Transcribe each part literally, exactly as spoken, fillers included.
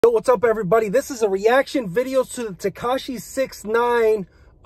Yo, what's up, everybody? This is a reaction video to the Tekashi six nine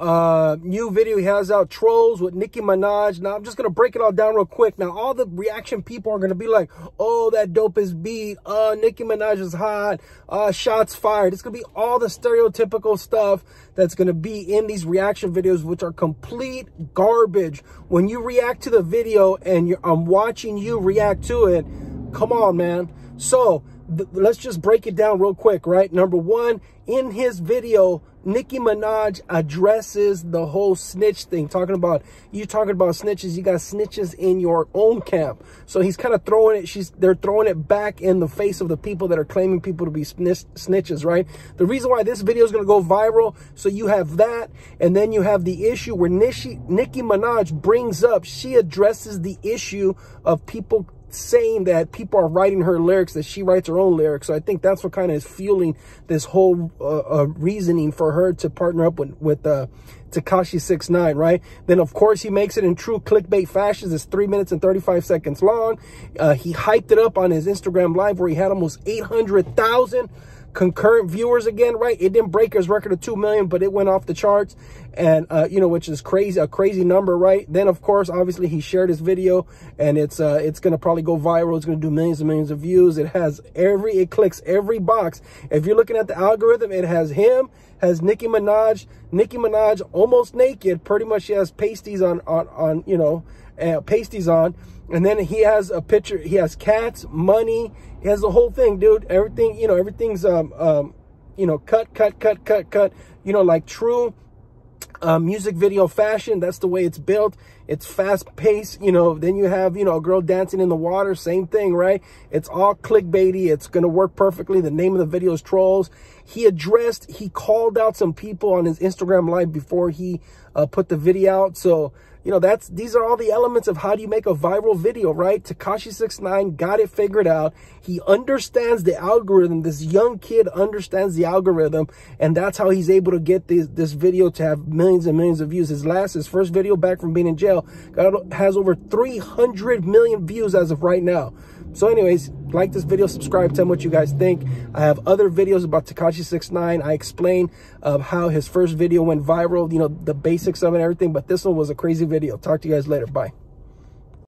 uh new video he has out, Trolls with Nicki Minaj. Now I'm just gonna break it all down real quick. Now all the reaction people are gonna be like, oh, that dope is beat, uh Nicki Minaj is hot, uh shots fired. It's gonna be all the stereotypical stuff that's gonna be in these reaction videos, which are complete garbage. When you react to the video and you're, I'm watching you react to it, come on, man. So let's just break it down real quick, right? Number one, in his video, Nicki Minaj addresses the whole snitch thing, talking about, you talking about snitches, you got snitches in your own camp. So he's kind of throwing it, she's they're throwing it back in the face of the people that are claiming people to be snitch, snitches, right? The reason why this video is going to go viral, so you have that, and then you have the issue where Nicki, Nicki Minaj brings up, she addresses the issue of people saying that people are writing her lyrics, that she writes her own lyrics. So I think that's what kind of is fueling this whole uh, uh, reasoning for her to partner up with, with uh, Tekashi six nine, right? Then, of course, he makes it in true clickbait fashion. It's three minutes and thirty-five seconds long. Uh, he hyped it up on his Instagram Live where he had almost eight hundred thousand concurrent viewers again, right? It didn't break his record of two million, but it went off the charts, and uh you know, which is crazy, a crazy number, right? Then of course, obviously, he shared his video, and it's uh it's gonna probably go viral. It's gonna do millions and millions of views. It has every, it clicks every box. If you're looking at the algorithm, it has him, has Nicki Minaj, Nicki Minaj almost naked, pretty much. She has pasties on on on you know, uh, pasties on. And then he has a picture, he has cats, money, he has the whole thing, dude. Everything, you know, everything's, um, um, you know, cut, cut, cut, cut, cut, you know, like true uh, music video fashion. That's the way it's built. It's fast paced, you know. Then you have, you know, a girl dancing in the water, same thing, right? It's all clickbaity. It's going to work perfectly. The name of the video is Trolls. He addressed, he called out some people on his Instagram Live before he uh, put the video out. So, you know, that's, these are all the elements of how do you make a viral video, right? Tekashi six nine got it figured out. He understands the algorithm. This young kid understands the algorithm, and that's how he's able to get this, this video to have millions and millions of views. His last, his first video back from being in jail got, has over three hundred million views as of right now. So anyways, like this video, subscribe, tell me what you guys think. I have other videos about Tekashi six nine. I explain uh, how his first video went viral, you know, the basics of it and everything. But this one was a crazy video. Talk to you guys later. Bye.